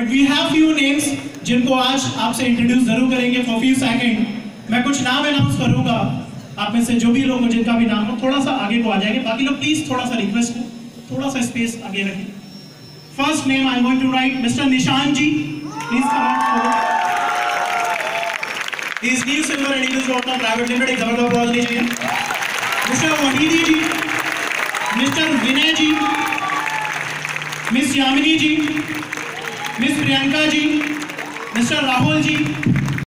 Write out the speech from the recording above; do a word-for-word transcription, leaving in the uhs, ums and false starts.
We have few names जिनको आज आपसे इंट्रोड्यूस जरूर करेंगे फॉर फ्यू सेकंड। मैं कुछ नाम अनाउंस करूंगा, आप में से जो भी लोग जिनका भी नाम हो थोड़ा सा आगे को आ जाएंगे। बाकी लोग प्लीज थोड़ा सा रिक्वेस्ट है, थोड़ा सा स्पेस आगे रखें। First name I am going to write mister Nishan ji, please come. He is new silver and Eagles dot com Private Limited, एक जबरदस्त आवाज लीजिए। Mister Wahidi ji, mister Vinay ji, miss Yamini ji, miss Priyanka ji, mister Rahul जी,